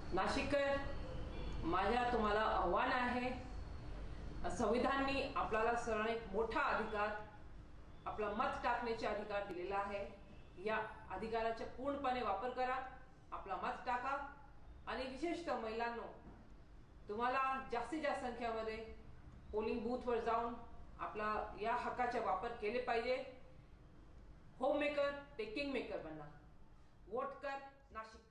नाशिककर, माझ्या तुम्हाला आव्हान आहे। संविधानाने आपल्याला सर्वांना मोठा अधिकार, आपला मत टाकण्याचे अधिकार दिलेला आहे। या अधिकाराचा पूर्णपणे वापर करा, आपला मत टाका आणि विशेषतः महिलांनो, तुम्हाला जास्तीत जास्त संख्येमध्ये पोलिंग बूथवर जाऊन आपला या हक्काचा वापर केले पाहिजे। होम मेकर ते किंग मेकर बनना। वोट कर नाशिक।